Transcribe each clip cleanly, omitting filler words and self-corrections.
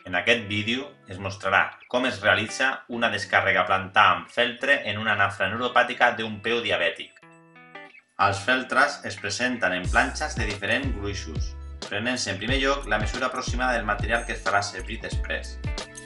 En aquest vídeo es mostrarà com es realitza una descàrrega plantar amb feltre en una nafra neuropàtica d'un peu diabètic. Els feltres es presenten en planxes de diferents gruixos, prenent-se en primer lloc la mesura aproximada del material que es farà servir després.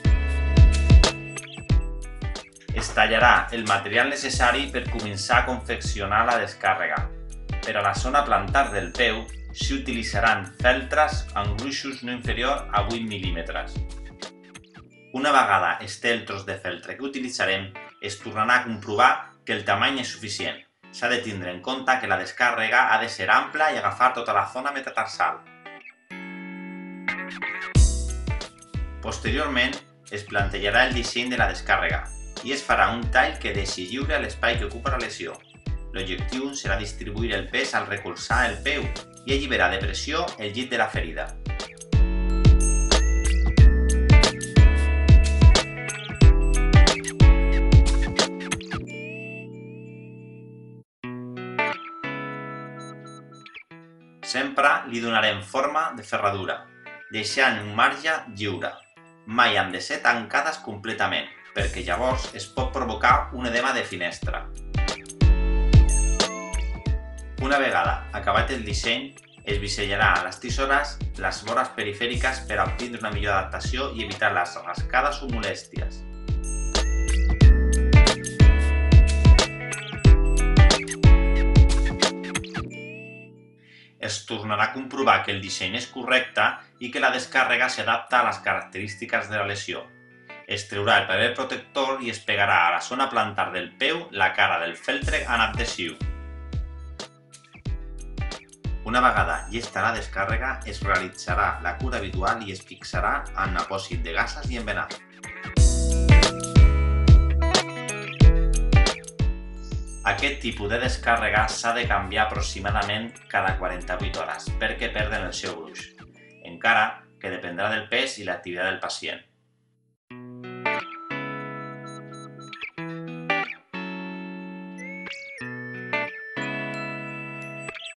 Es tallarà el material necessari per començar a confeccionar la descàrrega. Per a la zona plantar del peu s'hi utilitzaran feltres amb gruixos no inferior a 8 mm. Una vegada es té el tros de feltre que utilitzarem, es tornarà a comprovar que el tamany és suficient. S'ha de tindre en compte que la descàrrega ha de ser ampla i agafar tota la zona metatarsal. Posteriorment, es plantejarà el disseny de la descàrrega i es farà un tall que deixi lliure l'espai que ocupa la lesió. L'objectiu serà distribuir el pes al recolzar el peu i alliberar de pressió el llit de la ferida. Sempre li donarem forma de ferradura, deixant un marge lliure. Mai han de ser tancades completament, perquè llavors es pot provocar un edema de finestra. Una vegada acabat el disseny, es bisellarà a les tisores les vores perifèriques per a obtindre una millor adaptació i evitar les rascades o molèsties. Es tornarà a comprovar que el disseny és correcte i que la descàrrega s'adapta a les característiques de la lesió. Es treurà el paper protector i es pegarà a la zona plantar del peu la cara del feltre amb adhesiu. Una vegada llesta la descàrrega, es realitzarà la cura habitual i es fixarà amb apòsit de gases i embenat. Aquest tipus de descàrrega s'ha de canviar aproximadament cada 48 hores perquè perden el seu gruix, encara que dependrà del pes i l'activitat del pacient.